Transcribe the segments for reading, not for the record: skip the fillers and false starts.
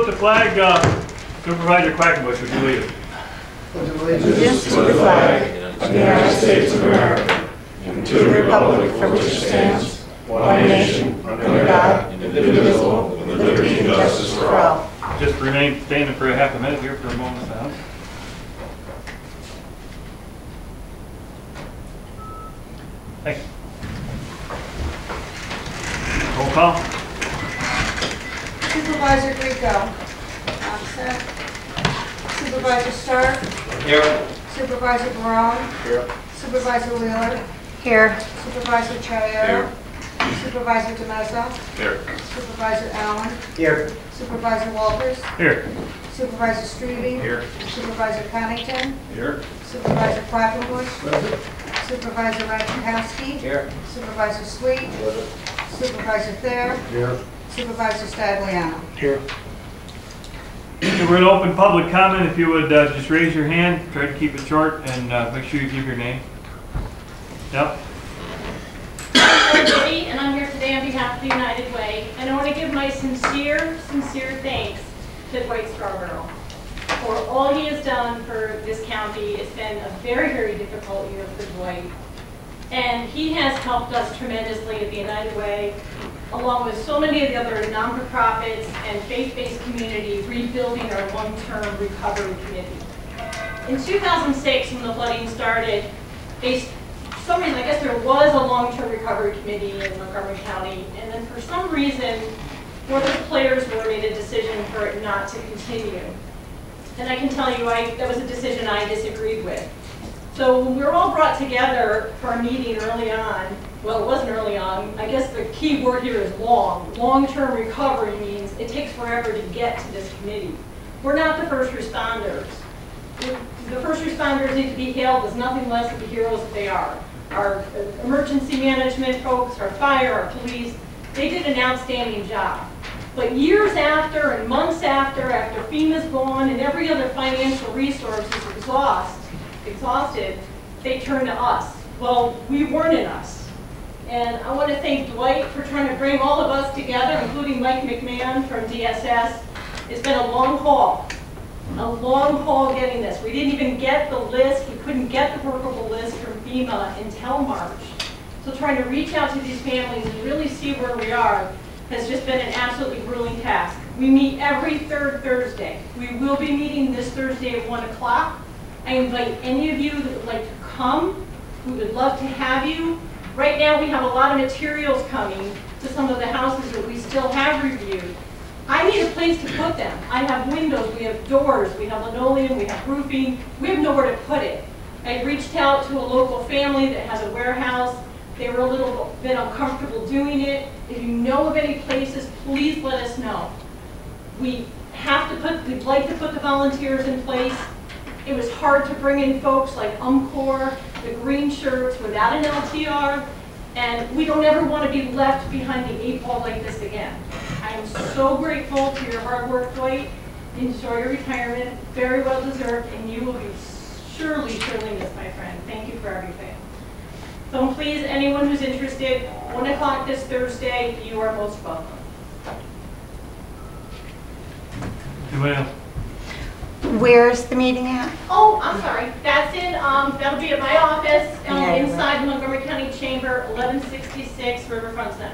the flag, Supervisor Quackenbush, would you lead us? Allegiance to the flag of the United States of America and to the republic for which it stands, one nation, under God, indivisible, with liberty and justice for all. Just remain standing for a half a minute here for a moment of silence. Thank you. Roll call. Supervisor Grieco. Absent. Supervisor Stark. Here. Supervisor Barone. Here. Supervisor Wheeler. Here. Supervisor Chayero. Supervisor DeMessa. Here. Supervisor Allen. Here. Supervisor Walters. Here. Supervisor Strebe. Here. Supervisor Connington. Here. Supervisor Quackenbush. Supervisor Ratajkowski. Here. Supervisor Sweet. Supervisor Thayer. Here. Supervisor Stagliano. Here. Okay, we're going to open public comment. If you would just raise your hand, try to keep it short, and make sure you give your name. Yep. I'm Judy, and I'm here today on behalf of the United Way, and I want to give my sincere thanks to Dwight Scarborough for all he has done for this county. It's been a very difficult year for Dwight, and he has helped us tremendously at the United Way, along with so many of the other non-for-profits and faith-based communities, rebuilding our long-term recovery committee. In 2006, when the flooding started, for some reason, I guess there was a long-term recovery committee in Montgomery County, and then for some reason, one of the players made a decision for it not to continue. And I can tell you, that was a decision I disagreed with. So when we were all brought together for a meeting early on, well, it wasn't early on, I guess the key word here is long. Long-term recovery means it takes forever to get to this committee. We're not the first responders. The first responders need to be hailed as nothing less than the heroes that they are. Our emergency management folks, our fire, our police, they did an outstanding job. But years after and months after FEMA's gone and every other financial resource is exhausted, they turn to us. Well, we weren't in us. And I want to thank Dwight for trying to bring all of us together, including Mike McMahon from DSS. It's been a long haul getting this. We didn't even get the list. We couldn't get the workable list from FEMA until March. So trying to reach out to these families and really see where we are has just been an absolutely grueling task. We meet every third Thursday. We will be meeting this Thursday at 1 o'clock. I invite any of you that would like to come. We would love to have you. Right now we have a lot of materials coming to some of the houses that we still have reviewed. I need a place to put them. I have windows, we have doors, we have linoleum, we have roofing. We have nowhere to put it. I reached out to a local family that has a warehouse. They were a little bit uncomfortable doing it. If you know of any places, please let us know. We'd like to put the volunteers in place. It was hard to bring in folks like UMCOR, the green shirts without an LTR, and we don't ever want to be left behind the 8 ball like this again. I am so grateful to your hard work, Dwight. Enjoy your retirement, very well deserved, and you will be surely missed, my friend. Thank you for everything. So please, anyone who's interested, 1 o'clock this Thursday, you are most welcome. Anybody else? Where's the meeting at? Oh, I'm sorry. That's that'll be at my office Yeah, inside the Montgomery County Chamber, 1166 Riverfront Center.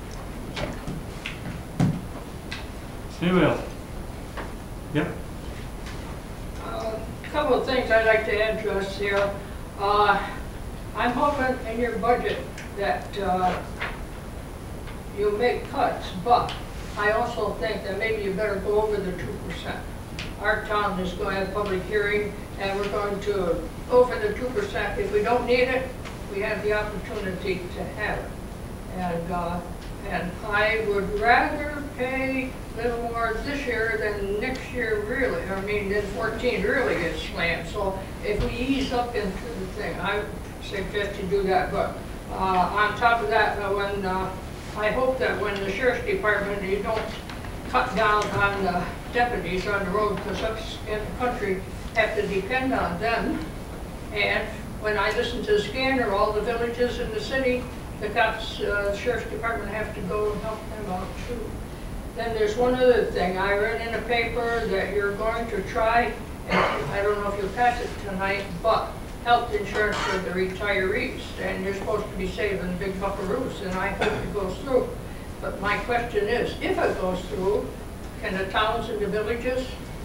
Anybody else? Yep. A couple of things I'd like to address here. I'm hoping in your budget that you make cuts, but I also think that maybe you better go over the 2%. Our town is going to have a public hearing, and we're going to go for the 2%. If we don't need it, we have the opportunity to have it. And I would rather pay a little more this year than next year, really. I mean, then 14 really gets slammed. So if we ease up into the thing, I suggest you do that. But on top of that, I hope that when the sheriff's department, you don't cut down on the deputies on the road, because us in the country have to depend on them. And when I listen to the scanner, all the villages in the city, the cops, the sheriff's department have to go and help them out too. Then there's one other thing. I read in the paper that you're going to try, and I don't know if you'll pass it tonight, but health insurance for the retirees. And you're supposed to be saving big buckaroos, and I hope it goes through. But my question is, if it goes through, can the towns and the villages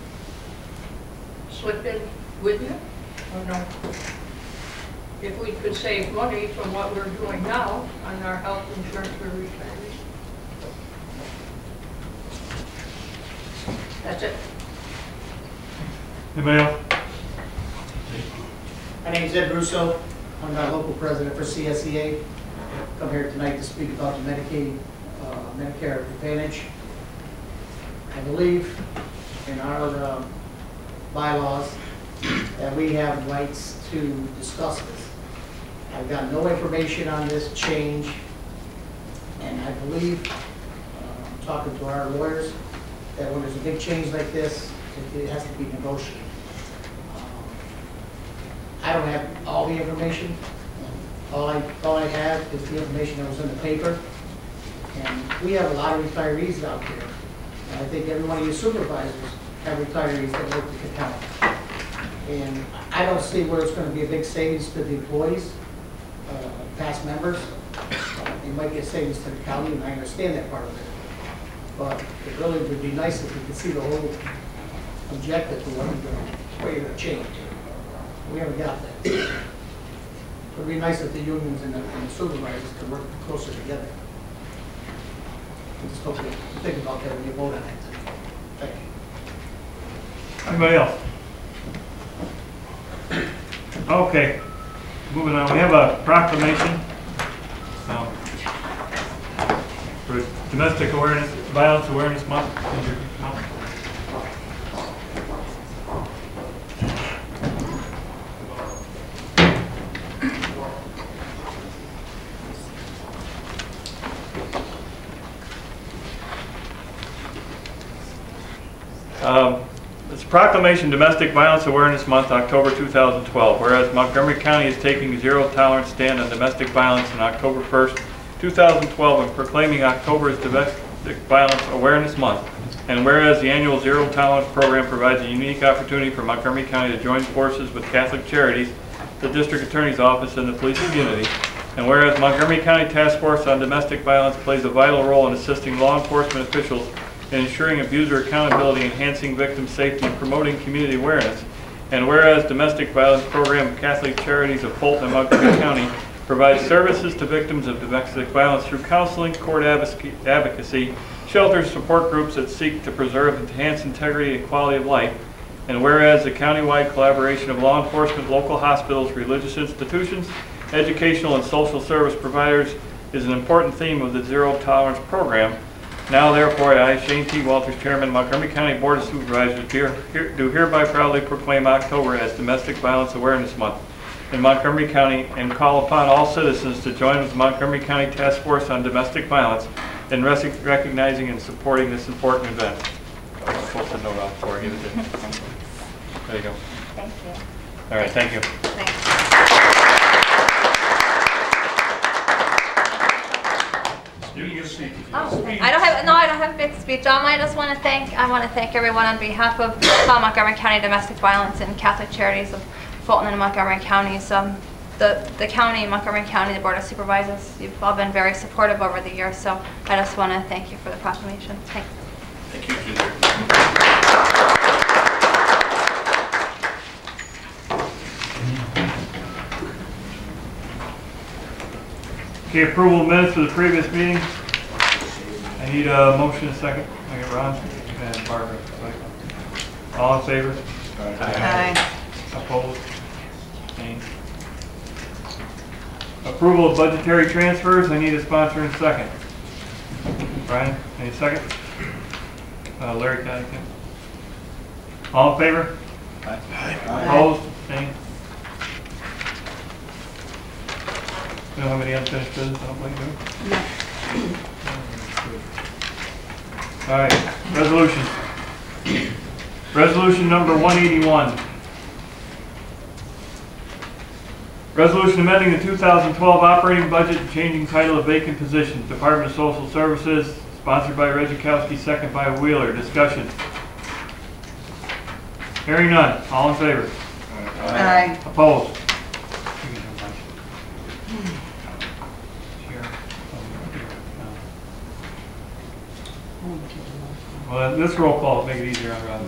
slip in with you, or no? If we could save money from what we're doing now on our health insurance for retirees. That's it. Anybody else? My name is Ed Russo. I'm our local president for CSEA. Come here tonight to speak about the Medicare Advantage. I believe in our bylaws that we have rights to discuss this. I've got no information on this change, and I believe, talking to our lawyers, that when there's a big change like this, it has to be negotiated. I don't have all the information. All I have is the information that was in the paper. And we have a lot of retirees out there. And I think every one of you supervisors have retirees that work at the county. And I don't see where it's going to be a big savings to the employees, past members. It might be a savings to the county, and I understand that part of it. But it really would be nice if we could see the whole objective to what you're going to change. We haven't got that. It would be nice if the unions and the supervisors could work closer together. Just hope you think about that when you vote on it. Thank you. Anybody else? Okay, moving on. We have a proclamation for Domestic Violence Awareness Month. It's a proclamation, Domestic Violence Awareness Month, October 2012. Whereas Montgomery County is taking zero tolerance stand on domestic violence on October 1st, 2012, and proclaiming October as Domestic Violence Awareness Month. And whereas the annual Zero Tolerance program provides a unique opportunity for Montgomery County to join forces with Catholic Charities, the District Attorney's Office, and the police community. And whereas Montgomery County Task Force on Domestic Violence plays a vital role in assisting law enforcement officials in ensuring abuser accountability, enhancing victim safety, and promoting community awareness. And whereas Domestic Violence Program of Catholic Charities of Fulton and Montgomery County provides services to victims of domestic violence through counseling, court advocacy, shelters, support groups that seek to preserve and enhance integrity and quality of life. And whereas the countywide collaboration of law enforcement, local hospitals, religious institutions, educational and social service providers is an important theme of the Zero Tolerance program. Now, therefore, I, Shane T. Walters, Chairman, Montgomery County Board of Supervisors, do hereby proudly proclaim October as Domestic Violence Awareness Month in Montgomery County and call upon all citizens to join with the Montgomery County Task Force on Domestic Violence in recognizing and supporting this important event. I'll post a note out before I give it to you. There you go. Thank you. All right, thank you. Thanks. You can give a speech. Oh, I don't have a big speech. I just want to thank everyone on behalf of Montgomery County Domestic Violence and Catholic Charities of Fulton and Montgomery counties. The county, Montgomery County, the Board of Supervisors, you've all been very supportive over the years, so I just want to thank you for the proclamation. Thanks. Thank you, Keith. Okay, approval of minutes for the previous meeting. I need a motion and a second. I got Ron and Barbara. All in favor? Aye. Opposed? Abstained? Approval of budgetary transfers. I need a sponsor and a second. Brian, any second? Larry Connington. All in favor? Aye. Opposed? Abstained? You don't have any unfinished business, I don't believe you. All right, resolution. Resolution number 181. Resolution amending the 2012 operating budget and changing title of vacant positions. Department of Social Services, sponsored by Redzikowski, second by Wheeler. Discussion. Hearing none. All in favor? Aye. Opposed? Well, this roll call, make it easier on Rob.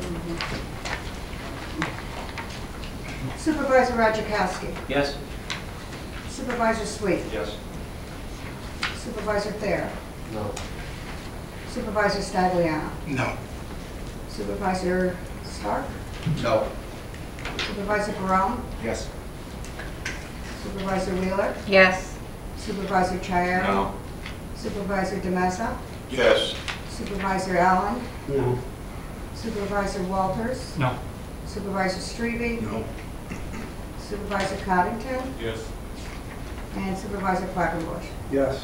Supervisor Radzikowski. Yes. Supervisor Sweet. Yes. Supervisor Thayer. No. Supervisor Stagliano. No. Supervisor Stark. No. Supervisor Barone. Yes. Supervisor Wheeler. Yes. Supervisor Chiari. No. Supervisor DeMessa. Yes. Supervisor Allen. No. Supervisor Walters. No. Supervisor Strebe. No. Supervisor Coddington. Yes. And Supervisor Quackenbush. Yes.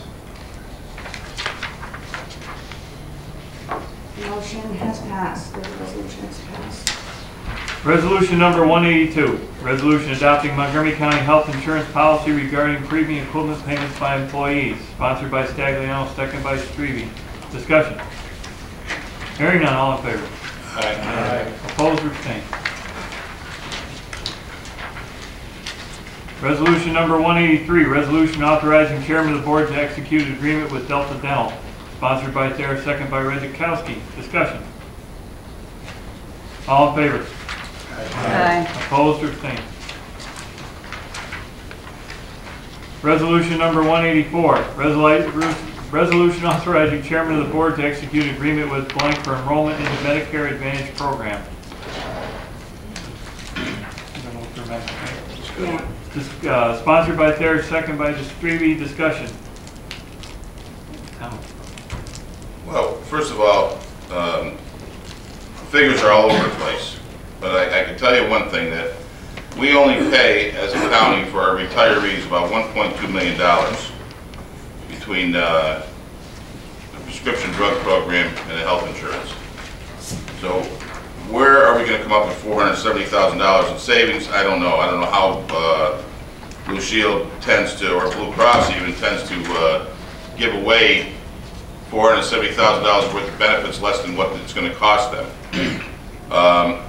The motion has passed. The resolution has passed. Resolution number 182, resolution adopting Montgomery County Health Insurance Policy regarding premium equivalent payments by employees, sponsored by Stagliano, second by Strebe. Discussion. Hearing none, all in favor? Aye. Opposed or abstained? Resolution number 183, resolution authorizing chairman of the board to execute an agreement with Delta Dental, sponsored by Thayer, second by Redzikowski. Discussion. All in favor? Aye. Opposed or abstained? Resolution number 184, resolution authorizing chairman of the board to execute an agreement with blank for enrollment in the Medicare Advantage program. Yeah. Sponsored by Thayer, second by Strebe. Discussion. Well, first of all, figures are all over the place. But I can tell you one thing, that we only pay as a county for our retirees about $1.2 million between the prescription drug program and the health insurance. So where are we going to come up with $470,000 in savings? I don't know. I don't know how Blue Shield tends to, or Blue Cross even tends to give away $470,000 worth of benefits less than what it's going to cost them.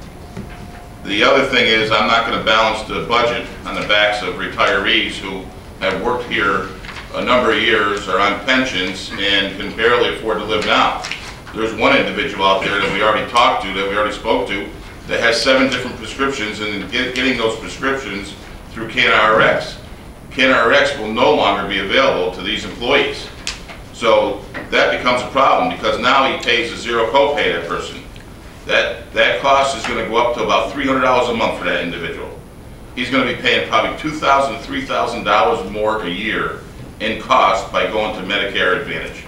The other thing is, I'm not going to balance the budget on the backs of retirees who have worked here a number of years, are on pensions, and can barely afford to live now. There's one individual out there that we already talked to, that we already spoke to, that has 7 different prescriptions, and getting those prescriptions through CanRx. CanRx will no longer be available to these employees. So that becomes a problem, because now he pays a zero copay, that person. That cost is going to go up to about $300 a month for that individual. He's going to be paying probably $2,000 to $3,000 more a year in cost by going to Medicare Advantage.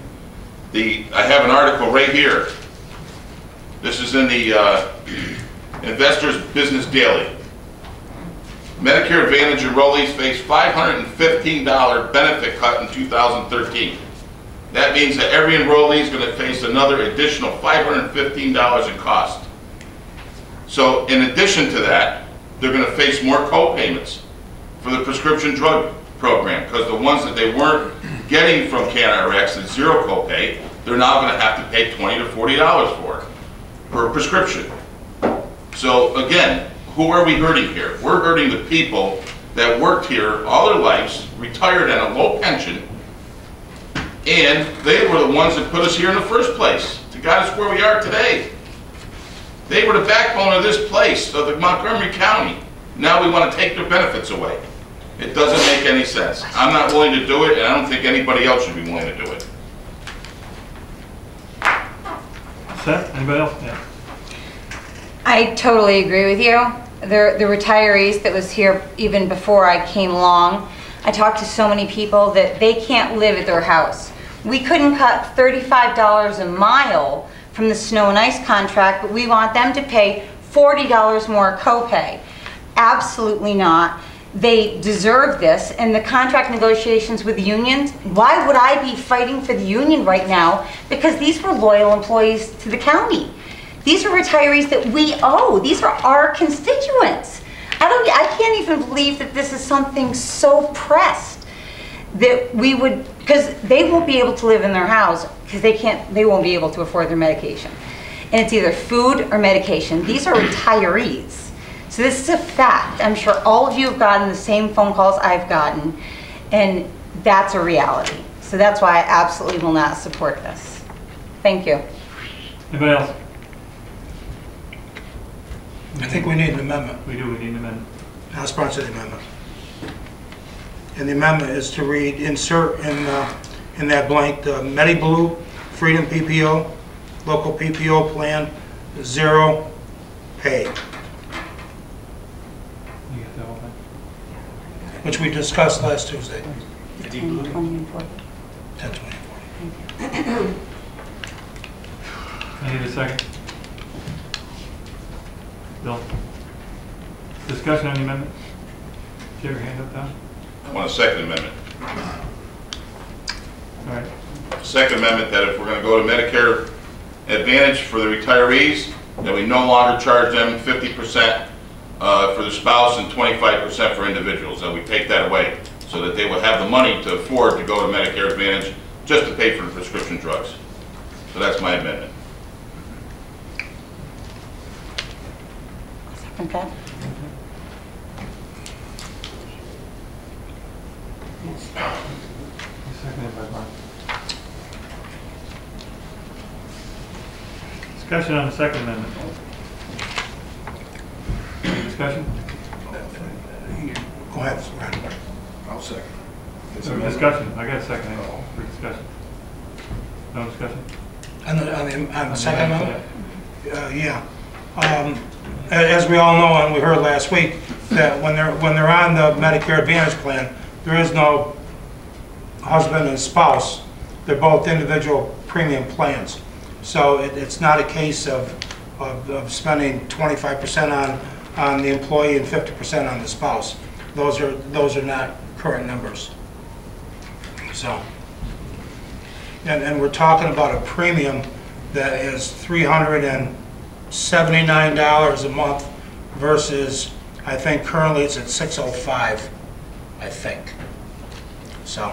I have an article right here. This is in the Investors Business Daily. Medicare Advantage enrollees face $515 benefit cut in 2013. That means that every enrollee is going to face another additional $515 in cost. So in addition to that, they're going to face more co-payments for the prescription drug program, because the ones that they weren't getting from CanRx at zero copay, they're now going to have to pay $20 to $40 for it per prescription. So again, who are we hurting here? We're hurting the people that worked here all their lives, retired on a low pension, and they were the ones that put us here in the first place, to got us where we are today. They were the backbone of this place, of the Montgomery County. Now we want to take their benefits away. It doesn't make any sense. I'm not willing to do it, and I don't think anybody else should be willing to do it. Seth, anybody else? Yeah. I totally agree with you. The retirees that was here even before I came along, I talked to so many people that they can't live at their house. We couldn't cut $35 a mile from the snow and ice contract, but we want them to pay $40 more copay. Absolutely not. They deserve this, and the contract negotiations with the unions, why would I be fighting for the union right now? Because these were loyal employees to the county. These are retirees that we owe. These are our constituents. I can't even believe that this is something so pressed that we would because they won't be able to live in their house because they won't be able to afford their medication. And it's either food or medication. These are retirees. So this is a fact. I'm sure all of you have gotten the same phone calls I've gotten, and that's a reality. So that's why I absolutely will not support this. Thank you. Anybody else? I think we need an amendment. We do, we need an amendment. I'll sponsor the amendment. And the amendment is to read, insert in that blank, the MediBlue, Freedom PPO, local PPO plan, 0 pay, You get that one? which we discussed last Tuesday, 10, 20, and 40. 10, 20, 40. I need a second. Bill? Discussion on the amendment? Do you have your hand up, Tom? I want a second amendment. All right. Second amendment, that if we're going to go to Medicare Advantage for the retirees, that we no longer charge them 50% for the spouse and 25% for individuals, that we take that away so that they will have the money to afford to go to Medicare Advantage just to pay for the prescription drugs. So that's my amendment. Okay. Seconded by Mark. Discussion on the second amendment. Discussion? Go ahead, Ron. I'll second. Discussion, I got a second for discussion. No discussion? On the second amendment? Yeah. As we all know, and we heard last week, that when they're on the Medicare Advantage plan, there is no husband and spouse. They're both individual premium plans. So it's not a case of spending 25% on the employee and 50% on the spouse. Those are not current numbers. So, and we're talking about a premium that is $379 a month versus, I think currently it's at $605, I think. So.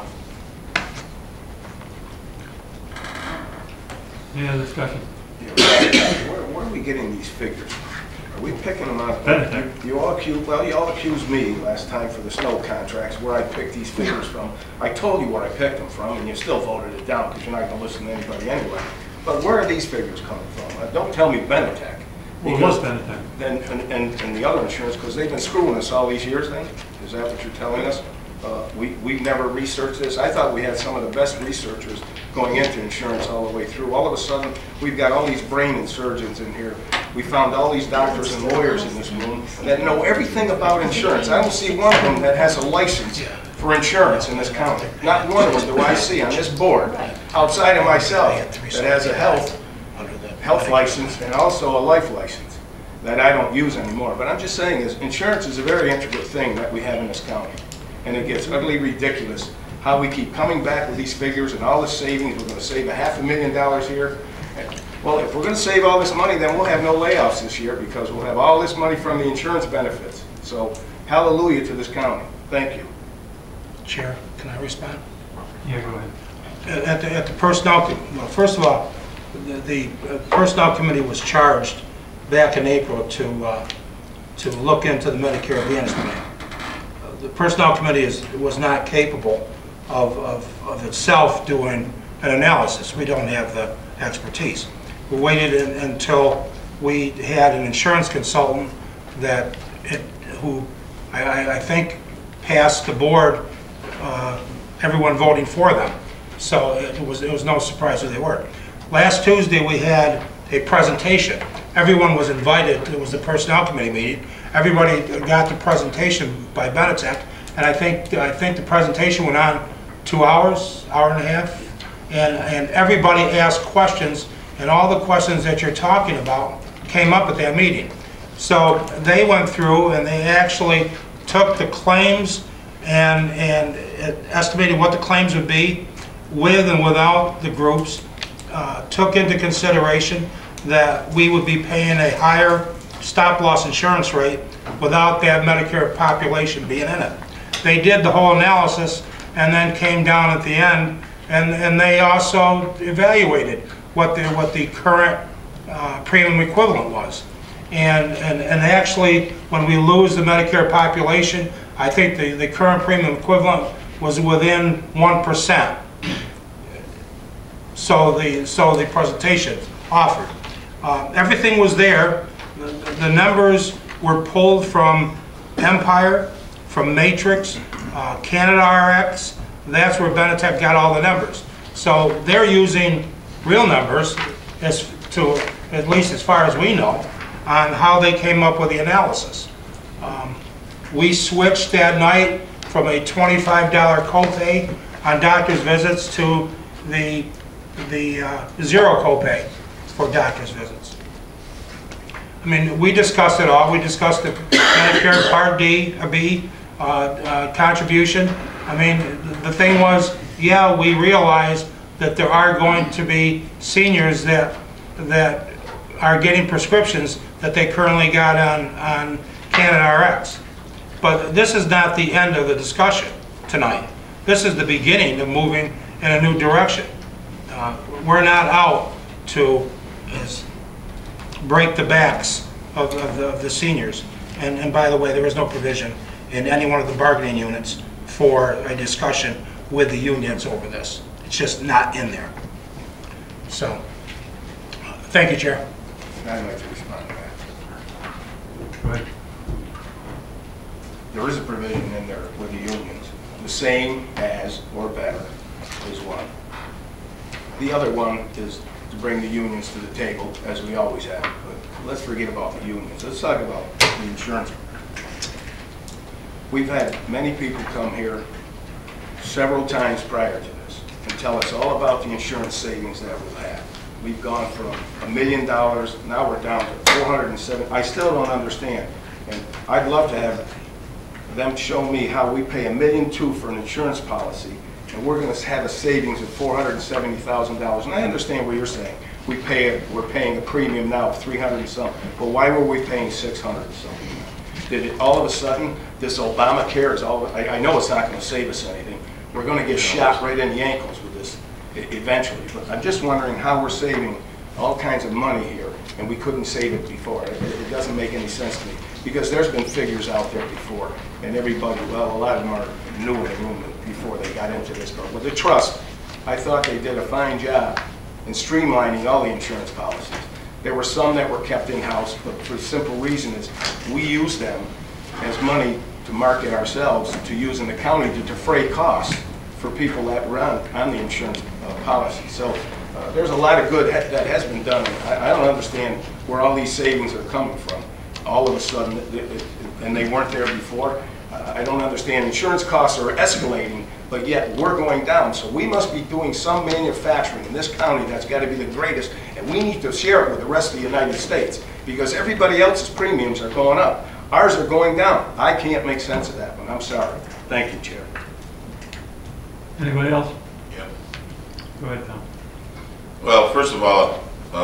Any other discussion? Where are we getting these figures? Are we picking them out? Benetech. You all accused me last time for the snow contracts where I picked these figures from. I told you where I picked them from, and you still voted it down because you're not going to listen to anybody anyway. But where are these figures coming from? Don't tell me Benetech. Well, it was Benetech. And the other insurance, because they've been screwing us all these years then? Is that what you're telling us? We've never researched this. I thought we had some of the best researchers going into insurance all the way through. All of a sudden, we've got all these brain surgeons in here. We found all these doctors and lawyers in this room that know everything about insurance. I don't see one of them that has a license for insurance in this county. Not one of them do I see on this board, outside of myself, that has a health license and also a life license that I don't use anymore. But I'm just saying is insurance is a very intricate thing that we have in this county. And it gets utterly ridiculous how we keep coming back with these figures and all the savings. We're going to save $500,000 here. Well, if we're going to save all this money, then we'll have no layoffs this year because we'll have all this money from the insurance benefits. So, hallelujah to this county. Thank you. Chair, can I respond? Yeah, go ahead. At the personnel, well, first of all, the personnel committee was charged back in April to look into the Medicare Advantage plan. The personnel committee was not capable of itself doing an analysis. We don't have the expertise. We waited until we had an insurance consultant who I think passed the board, everyone voting for them. So it was no surprise who they were. Last Tuesday we had a presentation. Everyone was invited. It was the personnel committee meeting. Everybody got the presentation by Benetech, and I think the presentation went on 2 hours, hour and a half, and everybody asked questions, and all the questions that you're talking about came up at that meeting. So they went through and they actually took the claims and estimated what the claims would be with and without the groups, took into consideration that we would be paying a higher stop-loss insurance rate without that Medicare population being in it. They did the whole analysis, and then came down at the end, and they also evaluated what the current premium equivalent was. And actually, when we lose the Medicare population, I think the current premium equivalent was within 1%. So the presentation offered. Everything was there. The numbers were pulled from Empire, from Matrix, Canada RX. That's where Benetech got all the numbers. So they're using real numbers, at least as far as we know, on how they came up with the analysis. We switched that night from a $25 copay on doctor's visits to the zero copay for doctor's visits. I mean, we discussed it all. We discussed the Medicare Part D, B contribution. I mean, the thing was, yeah, we realized that there are going to be seniors that are getting prescriptions that they currently got on Canada RX. But this is not the end of the discussion tonight. This is the beginning of moving in a new direction. We're not out to break the backs of the seniors. And by the way, there is no provision in any one of the bargaining units for a discussion with the unions over this. It's just not in there. So, thank you, Chair. I'd like to respond to that. Go ahead. There is a provision in there with the unions. The same as or better is one. The other one is to bring the unions to the table, as we always have. But let's forget about the unions. Let's talk about the insurance. We've had many people come here several times prior to this and tell us all about the insurance savings that we'll have. We've gone from $1 million, now we're down to 407. I still don't understand. And I'd love to have them show me how we pay $1.2 million for an insurance policy, and we're going to have a savings of $470,000. And I understand what you're saying. We're paying a premium now of $300 and something. But why were we paying $600 and something? Did it all of a sudden, this Obamacare is all, I know it's not going to save us anything. We're going to get shot right in the ankles with this eventually. But I'm just wondering how we're saving all kinds of money here, and we couldn't save it before. It doesn't make any sense to me. Because there's been figures out there before, and everybody, well, a lot of them are new in the room before they got into this. But with the trust, I thought they did a fine job in streamlining all the insurance policies. There were some that were kept in-house, but for the simple reason is we use them as money to market ourselves, to use in the county to defray costs for people that were on the insurance policy. So there's a lot of good that has been done. I don't understand where all these savings are coming from. All of a sudden, and they weren't there before. I don't understand. Insurance costs are escalating, but yet we're going down. So we must be doing some manufacturing in this county that's got to be the greatest, and we need to share it with the rest of the United States because everybody else's premiums are going up. Ours are going down. I can't make sense of that one. I'm sorry. Thank you, Chair. Anybody else? Yeah. Go ahead, Tom. Well, first of all,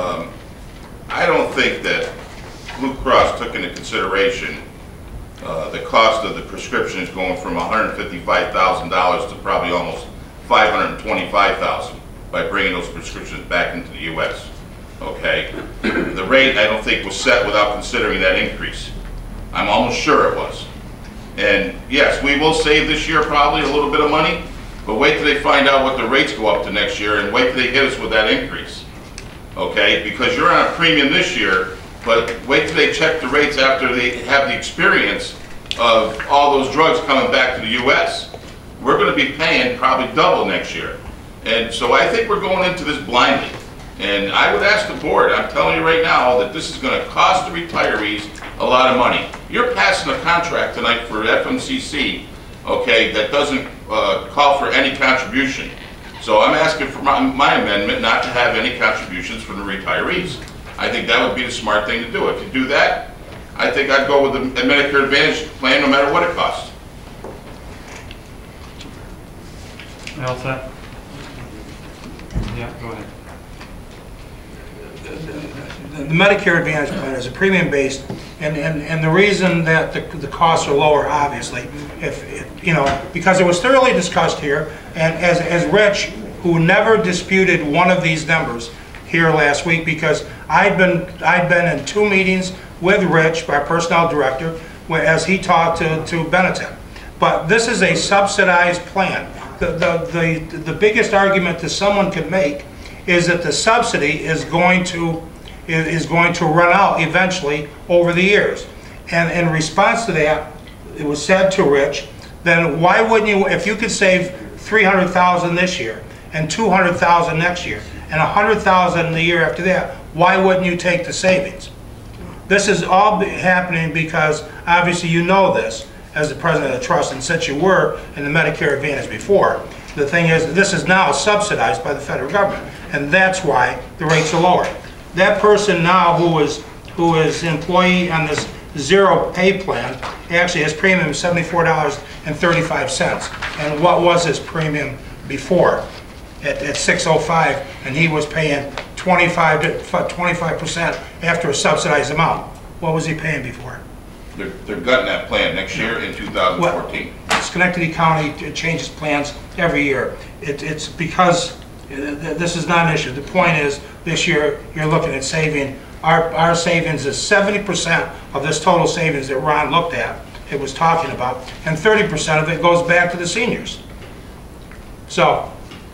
I don't think that Blue Cross took into consideration the cost of the prescriptions going from $155,000 to probably almost $525,000 by bringing those prescriptions back into the U.S. Okay? The rate, I don't think, was set without considering that increase. I'm almost sure it was. And yes, we will save this year probably a little bit of money, but wait till they find out what the rates go up to next year and wait till they hit us with that increase. Okay? Because you're on a premium this year, but wait till they check the rates after they have the experience of all those drugs coming back to the U.S. We're going to be paying probably double next year. And so I think we're going into this blindly. And I would ask the board, I'm telling you right now, that this is going to cost the retirees a lot of money. You're passing a contract tonight for FMCC, okay, that doesn't call for any contribution. So I'm asking for my amendment not to have any contributions from the retirees. I think that would be the smart thing to do. If you do that, I think I'd go with the Medicare Advantage plan no matter what it costs. All set? Yeah, go ahead. the Medicare Advantage plan is a premium-based, and the reason that the costs are lower, obviously, if you know, because it was thoroughly discussed here, and as Rich, who never disputed one of these numbers here last week, because I'd been in 2 meetings with Rich, our personnel director, as he talked to Benetton. But this is a subsidized plan. The biggest argument that someone could make is that the subsidy is going to run out eventually over the years. And in response to that, it was said to Rich, then why wouldn't you, if you could save $300,000 this year and $200,000 next year and $100,000 the year after that, why wouldn't you take the savings? This is all happening because obviously you know this as the president of the trust, and since you were in the Medicare Advantage before, the thing is, this is now subsidized by the federal government, and that's why the rates are lower. That person now who is employee on this zero pay plan, actually his premium is $74.35. And what was his premium before? At 605, and he was paying 25% after a subsidized amount. What was he paying before? They're gutting that plan next year in 2014. Well, Schenectady County changes plans every year. It's because this is not an issue. The point is, this year you're looking at saving. Our savings is 70% of this total savings that Ron looked at, it was talking about, and 30% of it goes back to the seniors. So,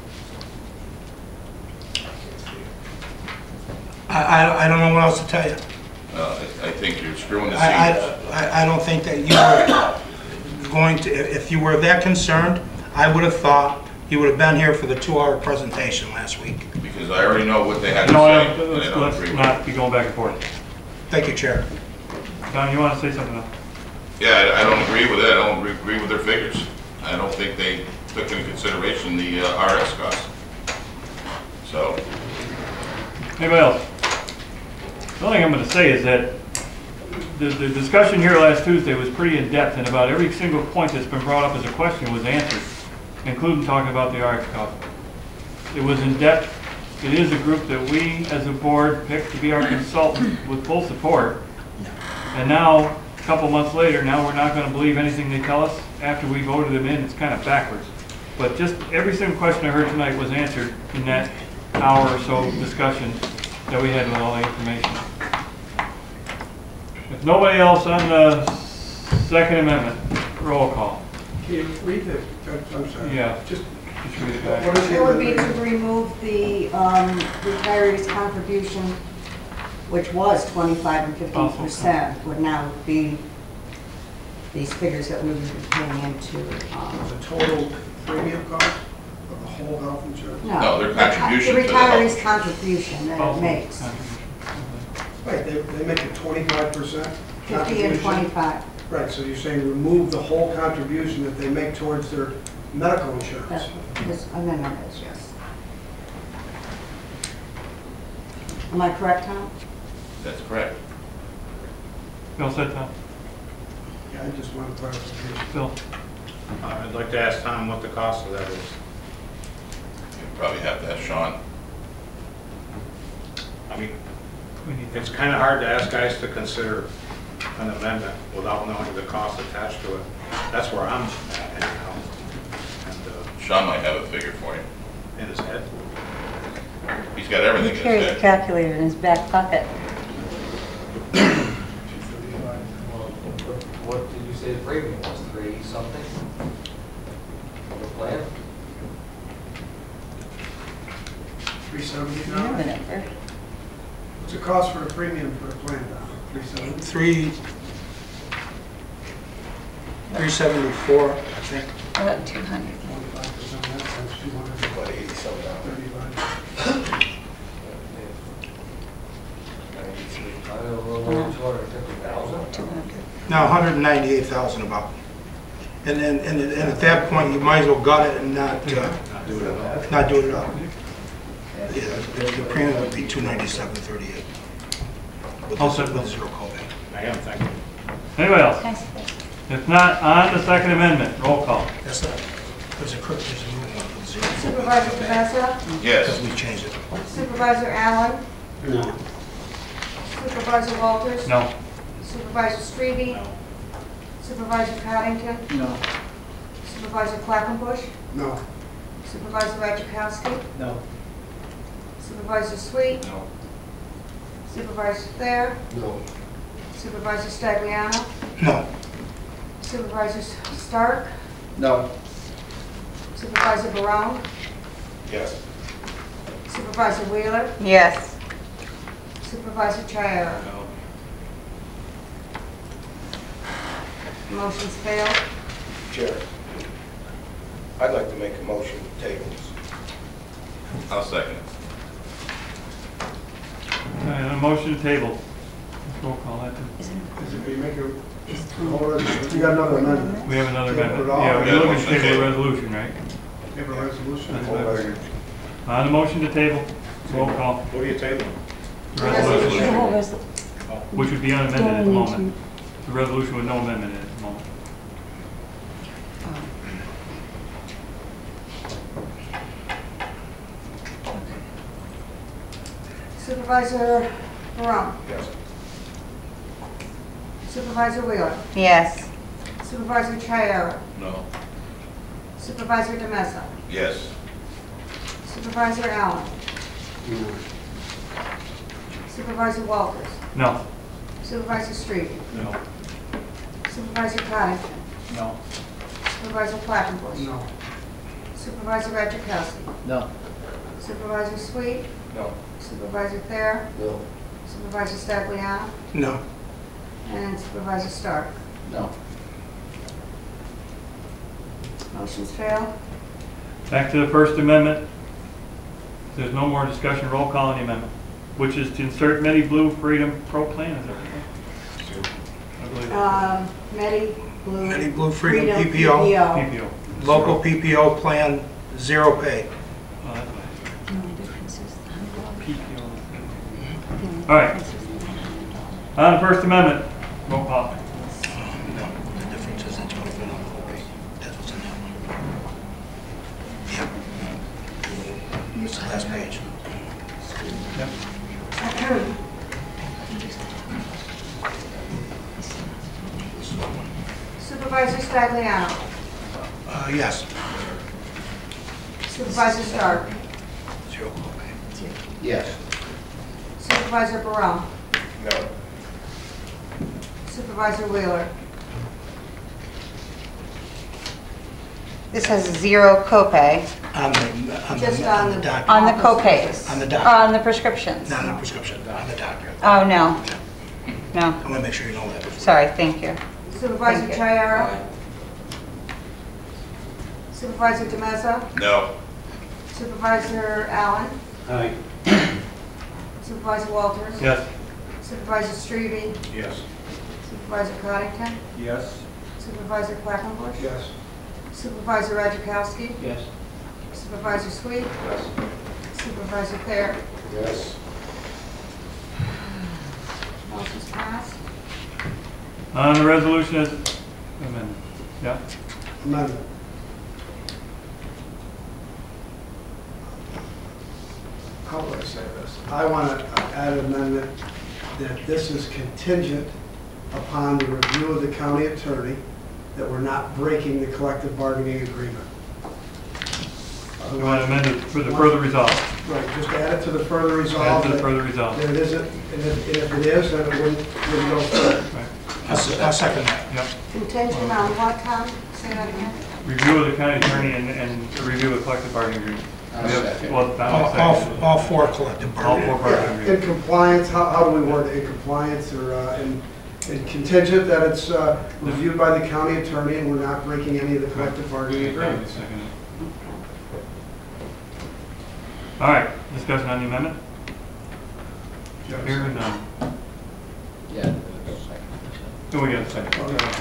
I don't know what else to tell you. I think you're screwing the seniors. I don't think that you were going to, if you were that concerned, I would have thought you would have been here for the 2-hour presentation last week. Because I already know what they had to No, say, and I don't agree let's with it. not be going back and forth. Thank you, Chair. Don, you want to say something else? Yeah, I don't agree with it. I don't agree with their figures. I don't think they took into consideration the RS costs. So, Anybody else? The only thing I'm going to say is that the discussion here last Tuesday was pretty in-depth, and about every single point that's been brought up as a question was answered, including talking about the RX cost. It was in-depth. It is a group that we, as a board, picked to be our consultant with full support. And now, a couple months later, now we're not going to believe anything they tell us after we voted them in. It's kind of backwards. But just every single question I heard tonight was answered in that hour or so discussion that we had with all the information. If nobody else on the Second Amendment, roll call. Can you read the, I'm sorry. Yeah. Just read it back. what is It would be the, to remove the retirees' contribution, which was 25 and 15%, would now be these figures that we would be paying into. the total premium cost of the whole health insurance? No, their contribution The to the health retirees' insurance. contribution that it makes, Right, they make a 25% 50 and contribution? 25. Right, so you're saying remove the whole contribution that they make towards their medical insurance? That's what this amendment is, yes. Am I correct, Tom? That's correct. Bill said Tom. Yeah, I just want clarification. Bill. I'd like to ask Tom what the cost of that is. You probably have to ask Sean. I mean, We need it's kind of hard to ask guys to consider an amendment without knowing the cost attached to it. That's where I'm at anyhow. And Sean might have a figure for you. in his head. He's got everything He in carries his a head. calculator in his back pocket. What did you say the premium was, 3-something? For the plan? 370 You know the now? number. What's the cost for the premium for a plan now? 370? 374, I think. About 200. 25%, that sounds 200. What, 87 dollars? 35. I don't know, 250,000? 200. Now 198,000 about. And at that point, you might as well gut it and not do it at all. Yeah, the premium would be $297.38 with zero callback. I am thinking. Anybody else? Can I see this? If not, on the Second Amendment, roll call. That's not, there's a new one with zero. Supervisor Tabassa? Yes. Because we changed it. Supervisor Allen? No. Supervisor Walters? No. Supervisor Strebe? No. Supervisor Cottington? No. Supervisor Quackenbush? No. Supervisor Rachakowski? No. Supervisor Sweet? No. Supervisor Thayer? No. Supervisor Stagliano? No. Supervisor Stark? No. Supervisor Barone? Yes. Supervisor Wheeler? Yes. Supervisor Chiara? No. Motion's failed. Chair, I'd like to make a motion to table this. I'll second it. All right, a motion to table. Roll call that. Is it, you make a, you got another amendment? We have another Table amendment. it all. Yeah, Yeah, we're looking motion to to table the table. resolution, right? You have a resolution? That's what I figured. On the motion to table, roll call. What are you tabling? Resolution, which would be unamended at the moment. The resolution with no amendment in it at the moment. Supervisor Barone? Yes. Supervisor Wheeler? Yes. Supervisor Chiara? No. Supervisor DeMessa? Yes. Supervisor Allen? No. Supervisor Walters? No. Supervisor Street? No. Supervisor Cottington? No. Supervisor Quackenbush? No. Supervisor Rachakowski? No. Supervisor Sweet? No. Supervisor Thayer? No. Supervisor Stagliano? No. And Supervisor Stark? No. Motion's failed. Back to the First Amendment. If there's no more discussion, roll call on the amendment, which is to insert Medi Blue Freedom Pro Plan, is that right? I believe Medi Blue Freedom PPO. PPO. Local PPO plan, zero pay. Oh, that's right. PPO. All right. On the First Amendment, roll call. No, the difference is that you don't put on the pay. That was in that one. Yeah. It's the last page. Yep. Supervisor Stagliano? Yes. Supervisor Stark? Zero pay. Yes. Supervisor Barone? No. Supervisor Wheeler? This has zero copay Just on the doctor. on the copays. On the Or doctor. on the prescriptions. Not on the prescription, on the doctor. Oh, no. No. I want to make sure you know that. Sorry, thank you. Supervisor Thank you. Chiara? Aye. Supervisor DeMessa? No. Supervisor Allen? Aye. Supervisor Walters? Yes. Supervisor Strebe? Yes. Supervisor Cottington? Yes. Supervisor Quackenbush? Yes. Supervisor Rachakowski? Yes. Supervisor Sweet? Yes. Supervisor Thayer? Yes. Motion's passed. On the resolution as amended. Yeah. Amendment. How would I say this? I want to add an amendment that this is contingent upon the review of the county attorney, that we're not breaking the collective bargaining agreement. We want to amend it for the further resolve. Right, just add it to the further Add resolve. to the further resolve. That it isn't, and if it is, then it wouldn't go further. Right. I'll second that. Yep. Contingent on what, Tom? Say that again. Review of the county attorney and review of the collective bargaining agreement. We have- well, not a second. All four collective All bargaining. four bargaining In agreements. compliance, how do we word it? In compliance or in contingent that it's reviewed by the county attorney and we're not breaking any of the collective bargaining agreements. Second. All right, discussion on the amendment? Hearing none. Yeah. Do we get a second?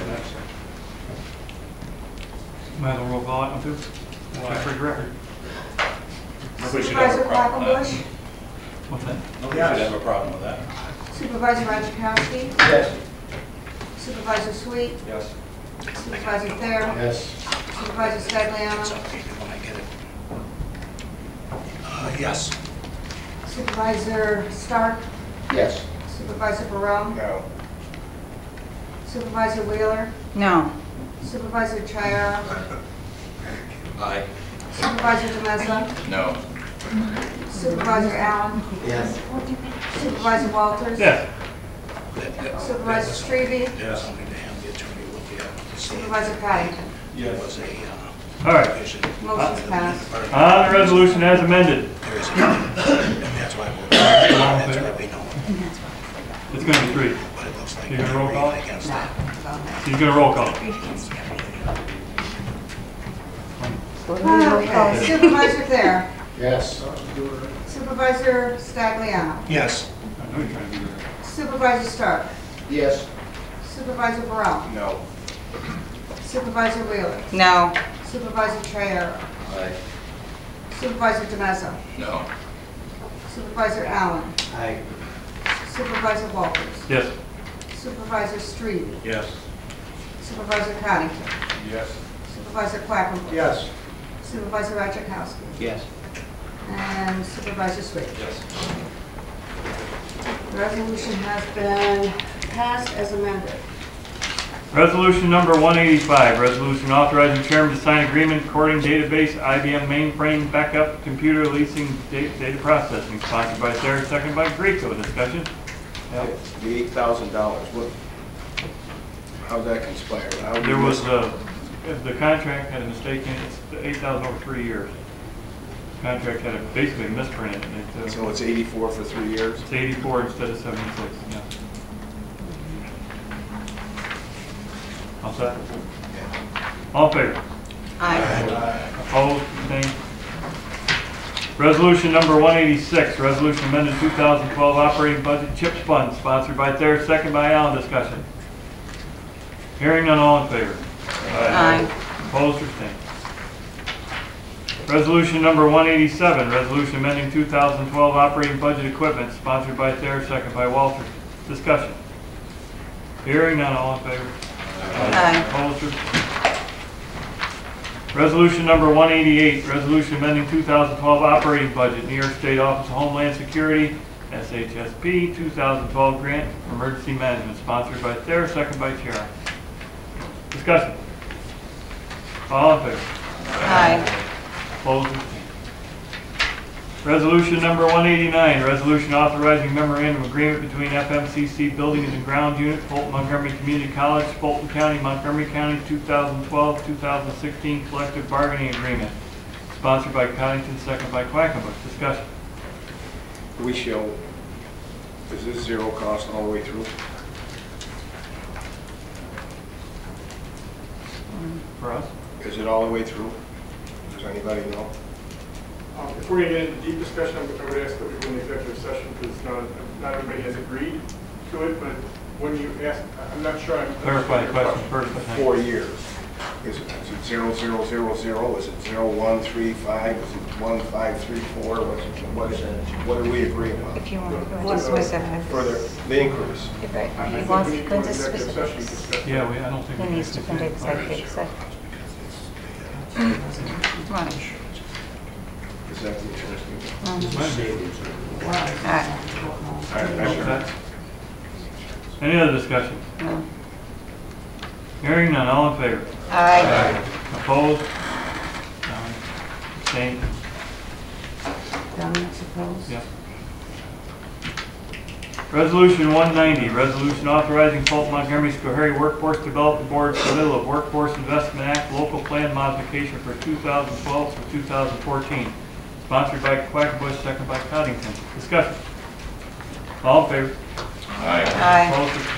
Might as well roll call it on too. Just for the record. Nobody should have Supervisor a problem with Quackenbush? What's that? that. Nobody should have a problem with that. Supervisor Rachakowski? Yes. Supervisor Sweet? Yes. Supervisor Thayer? Yes. Supervisor It's Stagliano? updated when I get it. Yes. Supervisor Stark, Yes. Supervisor Burrell, No. Supervisor Wheeler, No. Supervisor Chiara, Aye. Supervisor DeMessa, No. Supervisor Allen, Yes. Supervisor Walters, Yes. Supervisor Strebe, There's something to have the attorney look at to see if Supervisor Paddington. there was a All right. provision. Motion's passed. On the resolution as amended. There is a, and that's why we're, that's why we know. It's going to be 3. But it looks like You gonna roll call? we're against No. that. He's going to roll call. Okay, Supervisor Thayer, Yes. Supervisor Stagliano, Yes. I know you're trying to be right. Supervisor Stark, Yes. Supervisor Burrell, No. Supervisor Wheeler, No. Supervisor Chiara, Aye. Supervisor DeMessa, No. Supervisor Allen, Aye. Supervisor Walters, Yes. Supervisor Strebe, Yes. Supervisor Paddington, Yes. Supervisor Quackenbush, Yes. Supervisor Rachakowski, Yes. and Supervisor Sweet. Yes. The resolution has been passed as amended. Resolution number 185, resolution authorizing chairman to sign agreement according database IBM mainframe backup computer leasing data processing, sponsored by Sarah, second by Greco. Discussion? The $8,000, what, how'd that conspire? How did There we was, miss- the contract had a mistake in it, it's 8,000 over 3 years. Contract had a basically misprinted. So it's 84 for 3 years? It's 84 instead of 76, yeah. All set? All in favor? Aye. Opposed, abstained? Resolution number 186, resolution amended 2012 operating budget CHIPS fund, sponsored by Thayer, second by Allen. Discussion. Hearing none, all in favor? Aye. Opposed or abstained? Resolution number 187, resolution amending 2012 operating budget equipment, sponsored by Thayer, second by Walters. Discussion. Hearing none, all in favor? Aye. Opposed or abstained? Resolution number 188, resolution amending 2012 operating budget, New York State Office of Homeland Security, SHSP, 2012 grant for emergency management, sponsored by Thayer, second by Chair. Discussion. All in favor? Aye. Opposed? Resolution number 189, resolution authorizing memorandum of agreement between FMCC Buildings and Grounds Unit, Fulton Montgomery Community College, Fulton County, Montgomery County, 2012-2016 collective bargaining agreement, sponsored by Cottington, second by Quackenbush. Discussion. We show, is this zero cost all the way through? For us? Is it all the way through? Does anybody know? Before you get into deep discussion, I would ask that we go into executive session because not everybody has agreed to it, but when you ask, I'm not sure I'm. Clarify the question first. I think. 4 years. Is it 0, 0, 0, 0? Is it 0, 1, 3, 5? Is it 1, 5, 3, 4? What is it? What do we agree upon If you want to go into specifics. for the increase? If I he think wants we to need go to into go into executive session to specifics, discuss. Yeah, I don't think. he we needs to can go into do that. executive session. Come on. Is that the insurance? Aye. Any other discussion? No. Hearing none, all in favor? Aye. Opposed? Abstained? Done, suppose? Yep. Resolution 190, resolution authorizing Fulton Montgomery Schoharie Workforce Development Board submittal of Workforce Investment Act local plan modification for 2012 through 2014, sponsored by Quackenbush, second by Cottington. Discussion. All in favor? Aye. Aye.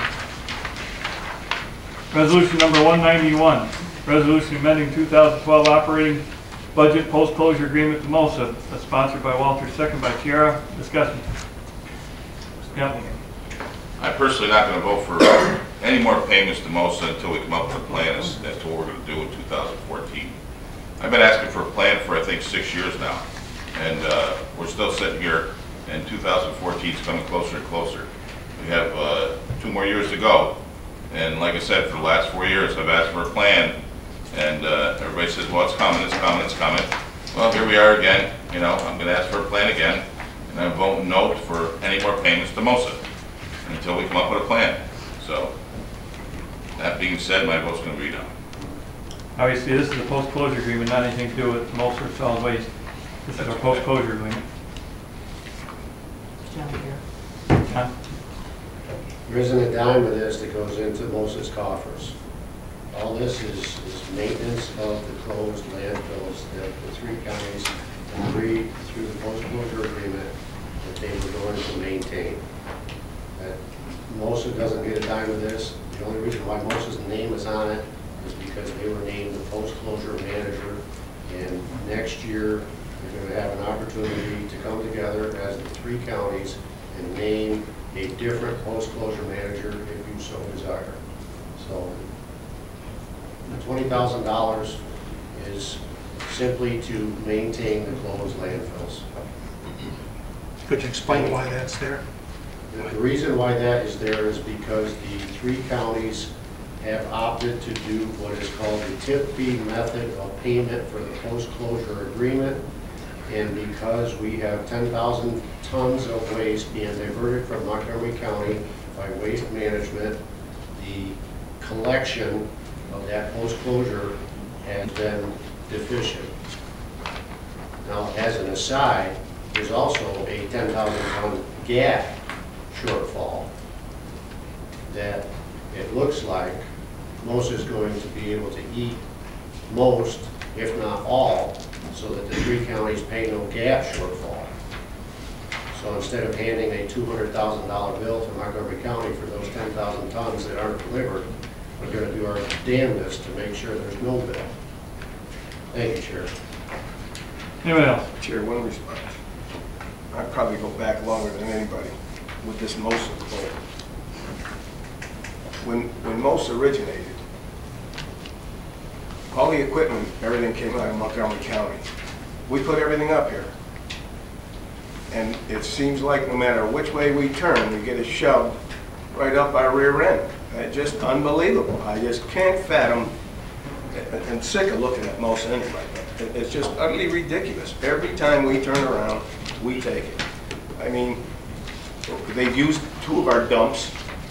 Opposed? Resolution number 191, resolution amending 2012 operating budget post-closure agreement to MOSA, sponsored by Walter, second by Chiara. Discussion. Yep. I'm personally not going to vote for any more payments to MOSA until we come up with a plan as to what we're going to do in 2014. I've been asking for a plan for, I think, 6 years now, and we're still sitting here, and 2014 is coming closer and closer. We have 2 more years to go, and like I said, for the last 4 years, I've asked for a plan, and everybody says, well, it's coming, it's coming, it's coming. Well, here we are again, you know, I'm going to ask for a plan again, and and I'm voting no for any more payments to MOSA until we come up with a plan. So, that being said, my vote's going to be no. Obviously, this is a post-closure agreement, not anything to do with Mulser Solid Waste. This is our post-closure agreement. John here. Huh? There isn't a dime of this that goes into Moses coffers. All this is maintenance of the closed landfills that the three counties agreed through the post-closure agreement that they were going to maintain. That Moses doesn't get a dime of this. The only reason why Moses' name is on it is because they were named the post-closure manager, and next year they're going to have an opportunity to come together as the three counties and name a different post-closure manager if you so desire. So the $20,000 is simply to maintain the closed landfills. Could you explain why that's there? The reason why that is there is because the three counties have opted to do what is called the tip fee method of payment for the post-closure agreement. And because we have 10,000 tons of waste being diverted from Montgomery County by Waste Management, the collection of that post-closure has been deficient. Now, as an aside, there's also a 10,000 ton gap shortfall that it looks like most is going to be able to eat most, if not all, so that the three counties pay no gap shortfall. So instead of handing a $200,000 bill to Montgomery County for those 10,000 tons that aren't delivered, we're going to do our damnedest to make sure there's no bill. Thank you, Chair. Anyone else? Chair, one response. I'd probably go back longer than anybody with this MOSA quote. When MOSA originated, all the equipment, everything came out of Montgomery County. We put everything up here. And it seems like no matter which way we turn, we get it shoved right up our rear end. It's just unbelievable. I just can't fathom, and sick of looking at MOSA anyway. It's just utterly ridiculous. Every time we turn around, we take it. I mean, they've used 2 of our dumps.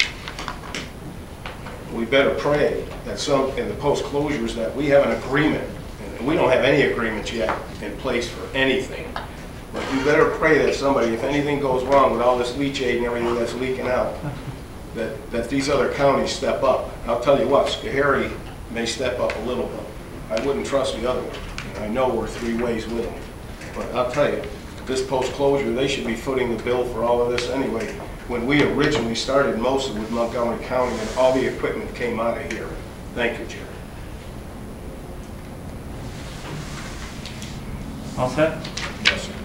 We better pray that some, in the post-closures, that we have an agreement. And we don't have any agreements yet in place for anything. But you better pray that somebody, if anything goes wrong with all this leachate and everything that's leaking out, that these other counties step up. I'll tell you what, Schoharie may step up a little bit. I wouldn't trust the other one. And I know we're 3 ways with them. But I'll tell you, this post-closure, they should be footing the bill for all of this anyway. When we originally started MOSA with Montgomery County and all the equipment came out of here. Thank you, Chair. All set? Yes, sir.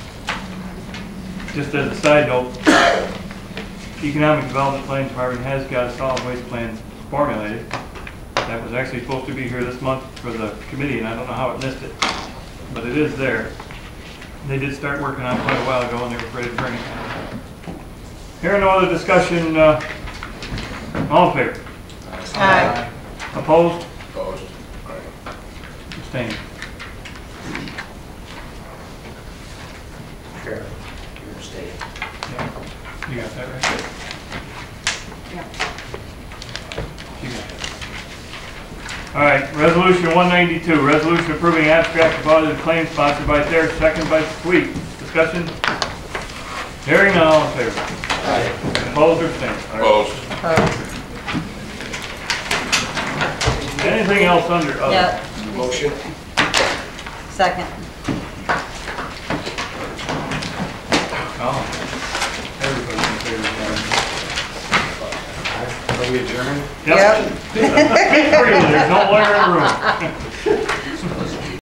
Just as a side note, Economic Development Planning Department has got a solid waste plan formulated. That was actually supposed to be here this month for the committee, and I don't know how it missed it. But it is there. They did start working on it quite a while ago, and they were ready to bring it. Hearing no other discussion, all in favor? Aye. Opposed? Opposed. Abstained. Chair, you abstain. Yeah. You got that right? Yeah. You got that. All right, resolution 192, resolution approving abstract of audited claims sponsored by Thayer, second by Sweet. Discussion? Hearing none, all in favor? Aye. Opposed or abstained? Opposed. Anything else under other? Yeah, Motion? second. Oh. Everybody's in favor of Are we adjourned? that. Yep. Speak freely, there's no lawyer in the room.